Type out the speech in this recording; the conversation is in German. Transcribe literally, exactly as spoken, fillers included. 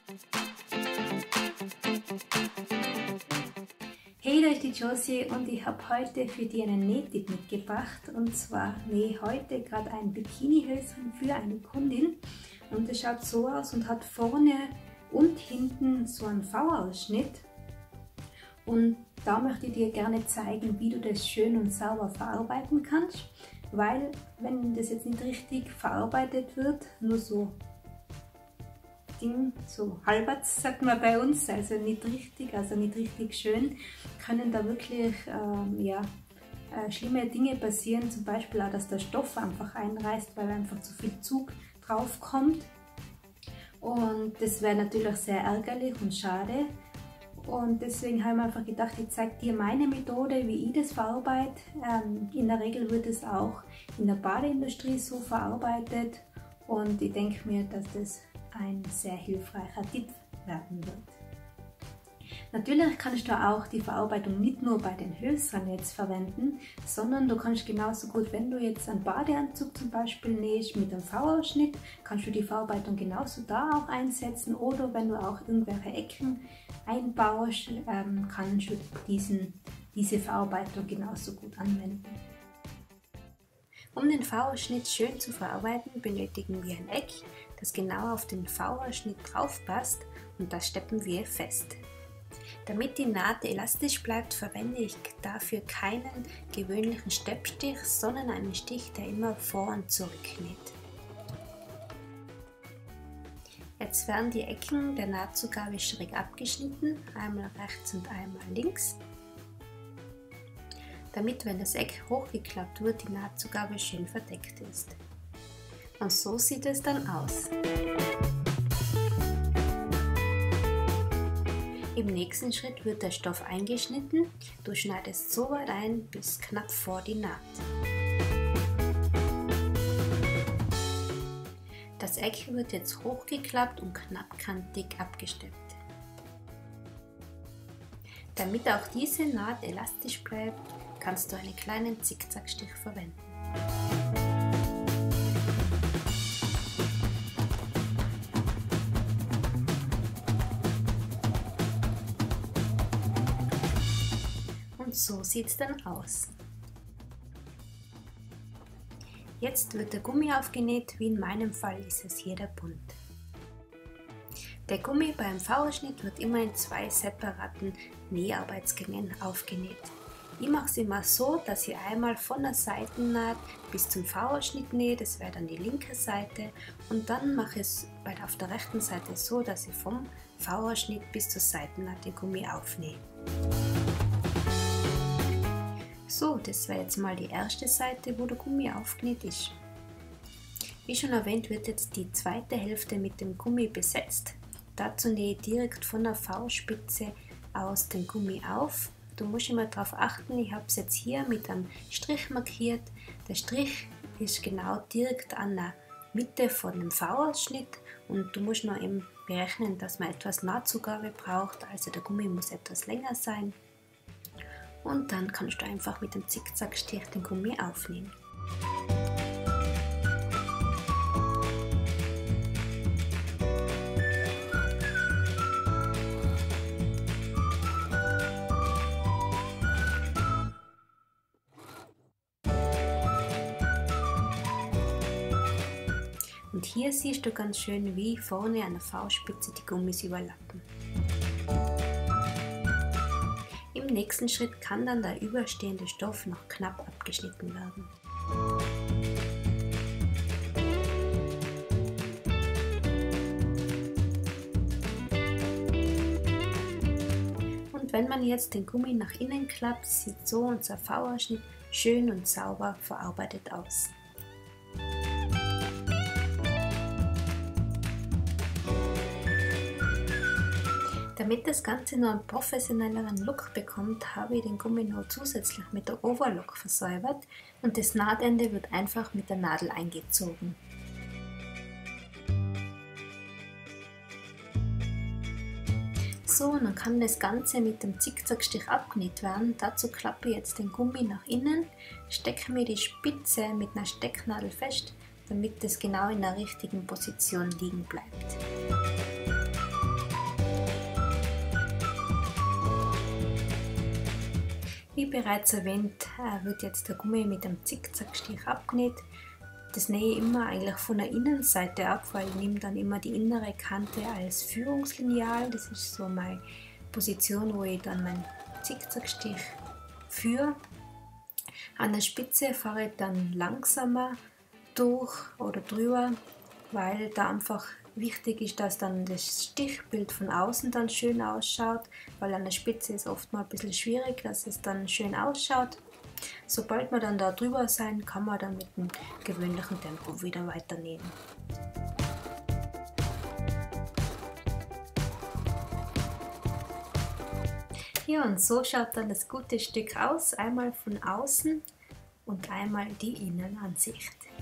Hey, da ist die Josie und ich habe heute für dich einen Nähtipp mitgebracht. Und zwar nähe ich heute gerade ein Bikinihöschen für eine Kundin. Und es schaut so aus und hat vorne und hinten so einen V-Ausschnitt. Und da möchte ich dir gerne zeigen, wie du das schön und sauber verarbeiten kannst. Weil, wenn das jetzt nicht richtig verarbeitet wird, nur so Ding, so halberts sagt man bei uns, also nicht richtig, also nicht richtig schön, können da wirklich ähm, ja, äh, schlimme Dinge passieren, zum Beispiel auch, dass der Stoff einfach einreißt, weil einfach zu viel Zug drauf kommt. Und das wäre natürlich sehr ärgerlich und schade. Und deswegen habe ich mir einfach gedacht, ich zeige dir meine Methode, wie ich das verarbeite. Ähm, in der Regel wird es auch in der Badeindustrie so verarbeitet und ich denke mir, dass das ein sehr hilfreicher Tipp werden wird. Natürlich kannst du auch die Verarbeitung nicht nur bei den Höschen jetzt verwenden, sondern du kannst genauso gut, wenn du jetzt einen Badeanzug zum Beispiel nähst mit einem V-Ausschnitt, kannst du die Verarbeitung genauso da auch einsetzen, oder wenn du auch irgendwelche Ecken einbaust, ähm, kannst du diesen, diese Verarbeitung genauso gut anwenden. Um den V-Ausschnitt schön zu verarbeiten, benötigen wir ein Eck, das genau auf den V-Ausschnitt drauf passt, und das steppen wir fest. Damit die Naht elastisch bleibt, verwende ich dafür keinen gewöhnlichen Steppstich, sondern einen Stich, der immer vor und zurück näht. Jetzt werden die Ecken der Nahtzugabe schräg abgeschnitten, einmal rechts und einmal links, damit, wenn das Eck hochgeklappt wird, die Nahtzugabe schön verdeckt ist. Und so sieht es dann aus. Im nächsten Schritt wird der Stoff eingeschnitten. Du schneidest so weit ein bis knapp vor die Naht. Das Eck wird jetzt hochgeklappt und knappkantig abgesteppt. Damit auch diese Naht elastisch bleibt, kannst du einen kleinen Zickzackstich verwenden. Und so sieht es dann aus. Jetzt wird der Gummi aufgenäht, wie in meinem Fall ist es hier der Bund. Der Gummi beim V-Ausschnitt wird immer in zwei separaten Näharbeitsgängen aufgenäht. Ich mache es immer so, dass ich einmal von der Seitennaht bis zum V-Ausschnitt nähe, das wäre dann die linke Seite, und dann mache ich es auf der rechten Seite so, dass ich vom V-Ausschnitt bis zur Seitennaht den Gummi aufnähe. So, das wäre jetzt mal die erste Seite, wo der Gummi aufgenäht ist. Wie schon erwähnt, wird jetzt die zweite Hälfte mit dem Gummi besetzt. Dazu nähe ich direkt von der V-Spitze aus den Gummi auf. Du musst immer darauf achten, ich habe es jetzt hier mit einem Strich markiert. Der Strich ist genau direkt an der Mitte von dem V-Ausschnitt, und du musst noch eben berechnen, dass man etwas Nahtzugabe braucht, also der Gummi muss etwas länger sein. Und dann kannst du einfach mit dem Zickzackstich den Gummi aufnehmen. Und hier siehst du ganz schön, wie vorne an der V-Spitze die Gummis überlappen. Im nächsten Schritt kann dann der überstehende Stoff noch knapp abgeschnitten werden. Und wenn man jetzt den Gummi nach innen klappt, sieht so unser V-Ausschnitt schön und sauber verarbeitet aus. Damit das Ganze noch einen professionelleren Look bekommt, habe ich den Gummi noch zusätzlich mit der Overlock versäubert, und das Nahtende wird einfach mit der Nadel eingezogen. So, und dann kann das Ganze mit dem Zickzackstich abgenäht werden. Dazu klappe ich jetzt den Gummi nach innen, stecke mir die Spitze mit einer Stecknadel fest, damit es genau in der richtigen Position liegen bleibt. Wie bereits erwähnt, wird jetzt der Gummi mit einem Zickzackstich abgenäht. Das nähe ich immer eigentlich von der Innenseite ab, weil ich nehme dann immer die innere Kante als Führungslineal. Das ist so meine Position, wo ich dann meinen Zickzackstich führe. An der Spitze fahre ich dann langsamer durch oder drüber, weil da einfach wichtig ist, dass dann das Stichbild von außen dann schön ausschaut, weil an der Spitze ist oft mal ein bisschen schwierig, dass es dann schön ausschaut. Sobald wir dann da drüber sein, kann man dann mit dem gewöhnlichen Tempo wieder weiternähen. Ja, und so schaut dann das gute Stück aus, einmal von außen und einmal die Innenansicht.